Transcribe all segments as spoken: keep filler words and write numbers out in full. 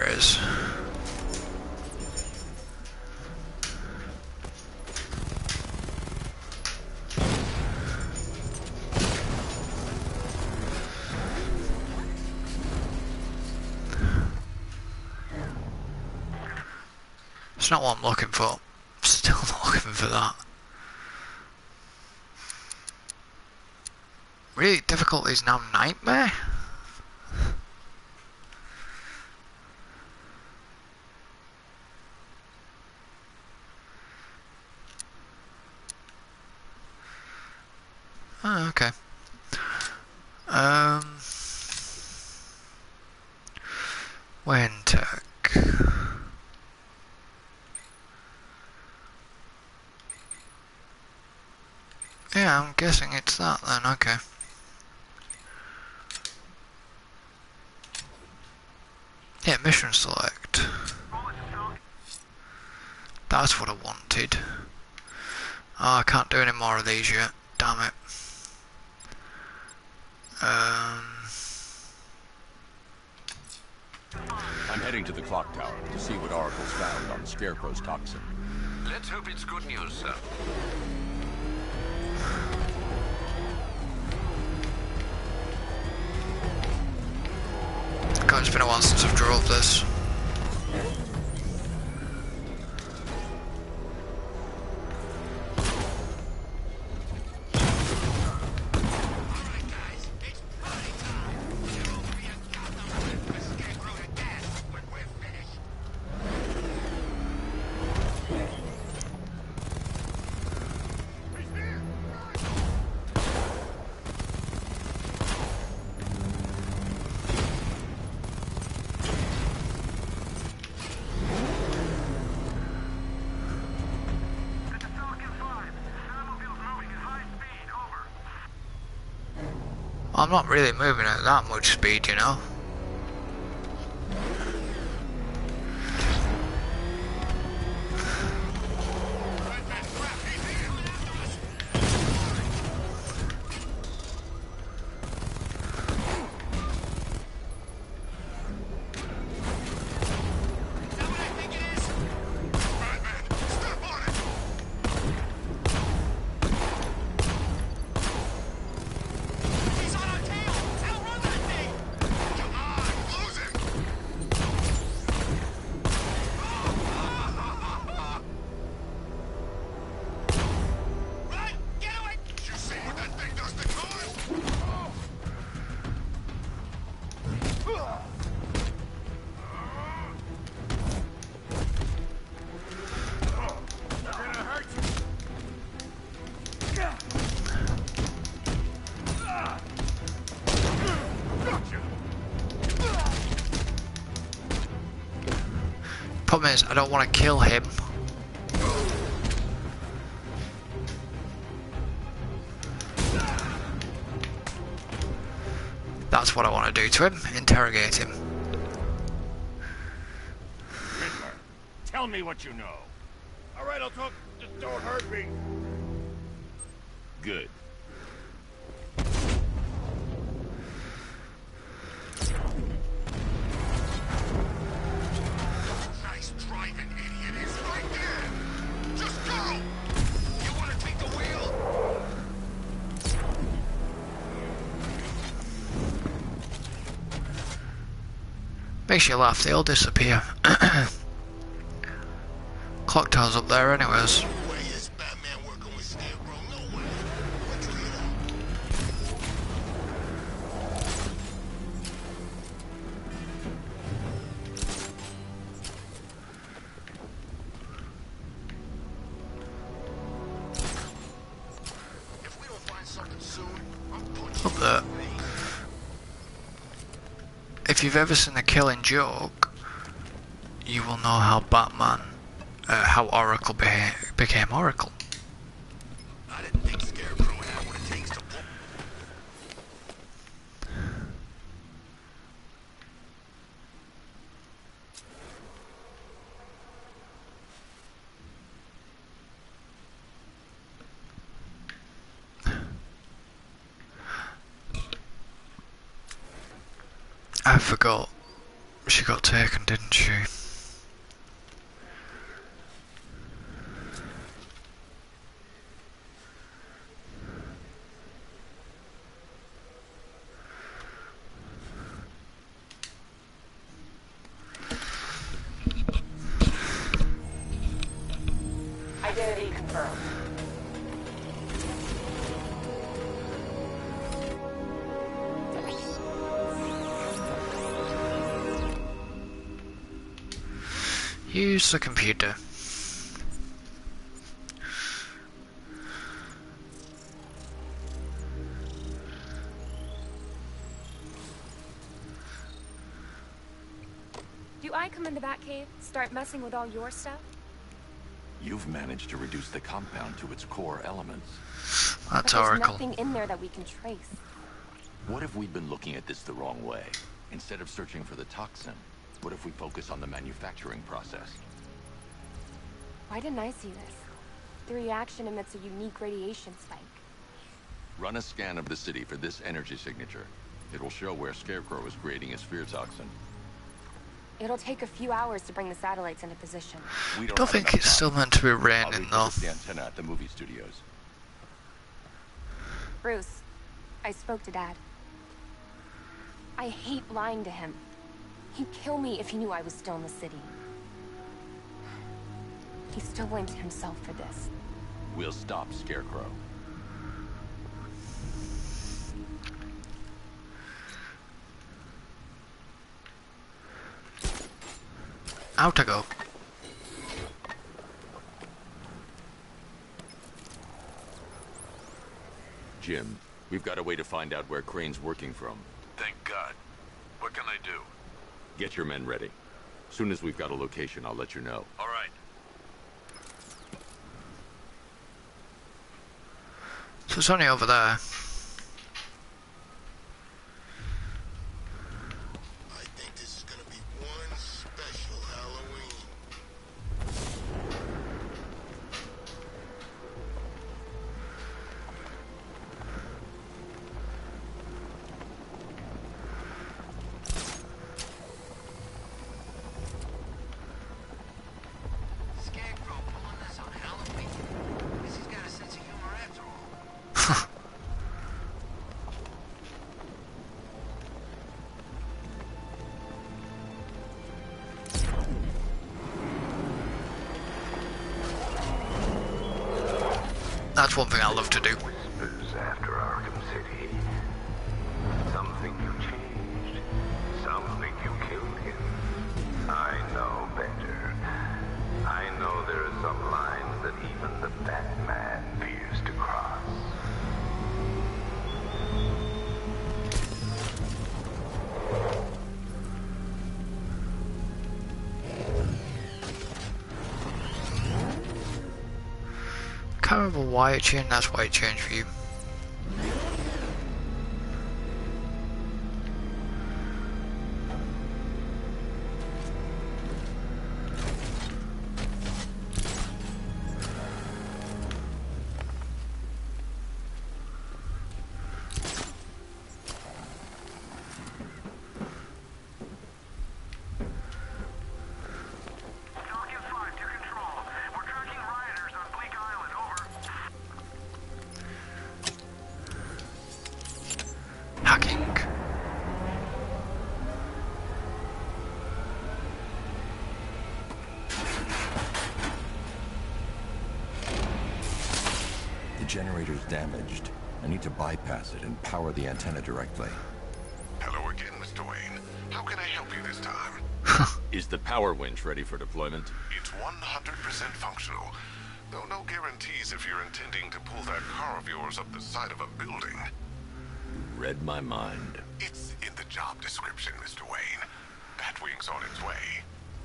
it is. It's not what I'm looking for. Still not looking for that. Really, difficulty is now nightmare? Oh, okay. Um... Wintec. Yeah, I'm guessing it's that then, okay. Yeah, mission select. That's what I wanted. Oh, I can't do any more of these yet. Damn it. Um... I'm heading to the clock tower to see what Oracle's found on the Scarecrow's toxin. Let's hope it's good news, sir. God, it's been a while since I've drove this. I'm not really moving at that much speed, you know. Problem is, I don't want to kill him. That's what I want to do to him, interrogate him. Riddler, tell me what you know. All right, I'll talk. Just don't hurt me. Good. Nice driving, idiot. It's right there. Just go. You want to take the wheel? Makes you laugh, they all disappear. Clock tower's up there anyways. Where is Batman working with Scarecrow? Nowhere. Let's clear it out. If we don't find something soon, I'm putting Up there. If you've ever seen The Killing Joke, you will know how Batman, uh, how Oracle beha became Oracle. I didn't think Scarecrow had what it takes to pull. I forgot. she got taken, didn't she? Identity confirmed. Use the computer. Do I come in the Batcave, start messing with all your stuff? You've managed to reduce the compound to its core elements. That's But there's Oracle. nothing in there that we can trace. What if we've been looking at this the wrong way? Instead of searching for the toxin, what if we focus on the manufacturing process? Why didn't I see this? The reaction emits a unique radiation spike. Run a scan of the city for this energy signature. It will show where Scarecrow is creating his fear toxin. It'll take a few hours to bring the satellites into position. We I don't, don't have think enough it's time. still meant to be I'll raining though. repurpose the antenna at the movie studios. Bruce, I spoke to Dad. I hate lying to him. He'd kill me if he knew I was still in the city. He still blames himself for this. We'll stop Scarecrow. Out to go. Jim, we've got a way to find out where Crane's working from. Thank God. What can I do? Get your men ready. Soon as we've got a location, I'll let you know. All right. So it's only over there. I think this is gonna be one special Halloween. Scarecrow pulling this on Halloween? Guess he's got a sense of humor after all. That's one thing I love to do. Whispers after Arkham City. Some think you changed. Some think you killed him. I know better. I know there are some lines that even the Batman fears to cross. Can't remember why it changed, that's why it changed for you. Falcon five to control. We're tracking rioters on Bleak Island, over. Hacking. The generator's damaged. I need to bypass it and power the antenna directly. Hello again, Mister Wayne. How can I help you this time? Is the power winch ready for deployment? It's one hundred percent functional, though no guarantees if you're intending to pull that car of yours up the side of a building. Read my mind. It's in the job description, Mister Wayne. Batwing's on its way.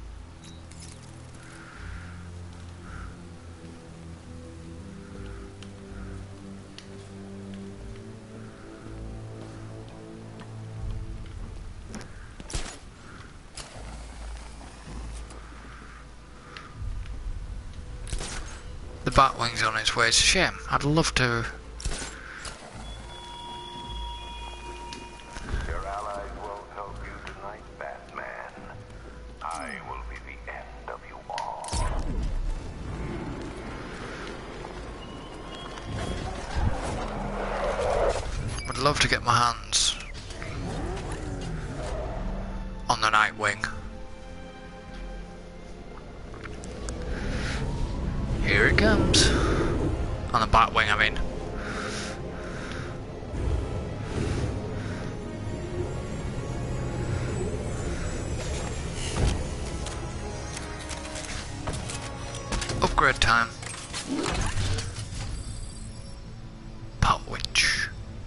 The Batwing's on its way. It's a shame. I'd love to. Your allies won't help you tonight, Batman. love to get my hands on the Nightwing. Here it comes. On the Batwing, I mean. Upgrade time. Batwitch.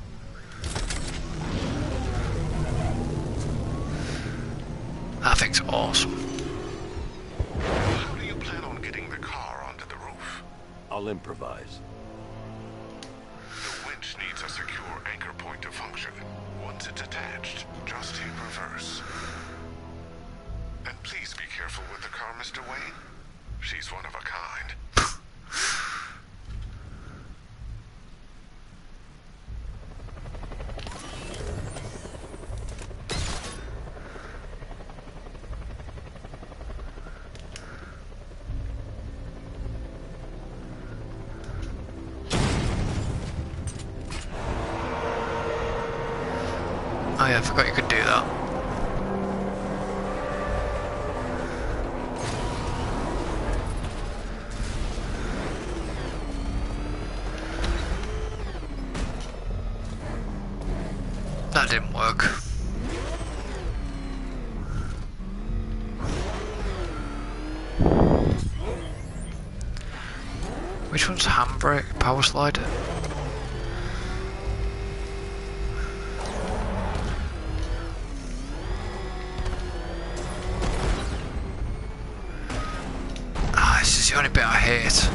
That thing's awesome. How do you plan on getting the car onto the roof? I'll improvise. The winch needs a secure anchor point to function. Once it's attached, just hit reverse. And please be careful with the car, Mister Wayne. She's one of a kind. Oh yeah, I forgot you could do that. That didn't work. Which one's handbrake? Power slide? Ah, this is the only bit I hate.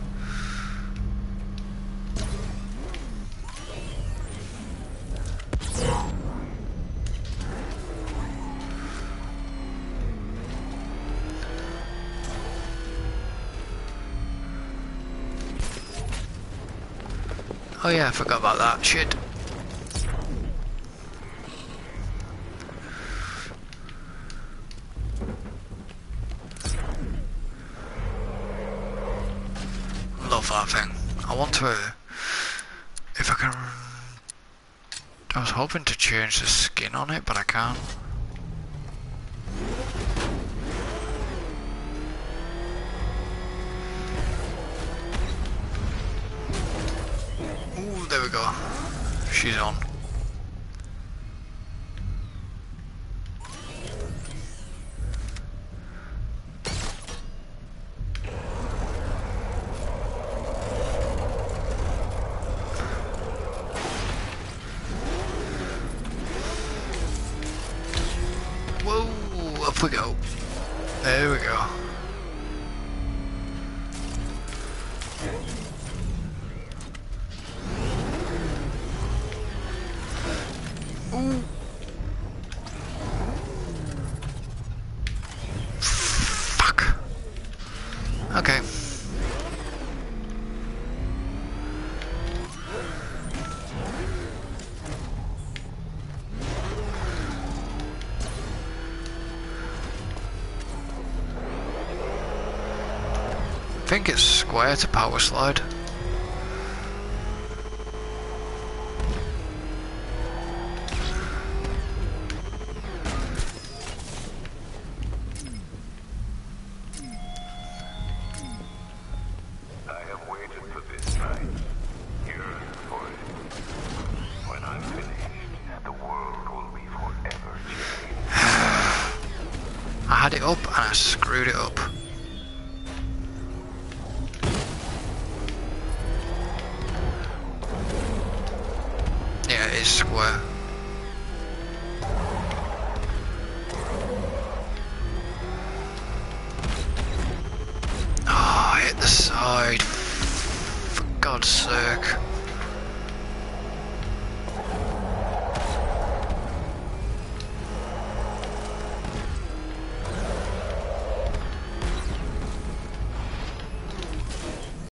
Oh yeah, I forgot about that shit. Love that thing. I want to, if I can, I was hoping to change the skin on it, but I can't. Ooh, there we go. She's on. Whoa, up we go. There we go. Ooh. Fuck. Okay. I think it's square to power slide. I have waited for this night. Yearned for it. When I'm finished, the world will be forever changed. I had it up and I screwed it up. Yeah, it is square. Oh, I hit the side. For God's sake.